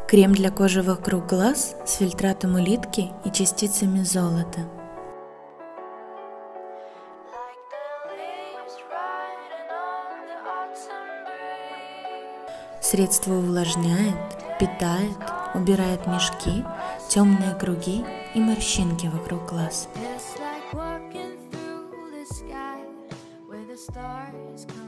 Крем для кожи вокруг глаз с фильтратом улитки и частицами золота. Средство увлажняет, питает, убирает мешки, темные круги и морщинки вокруг глаз.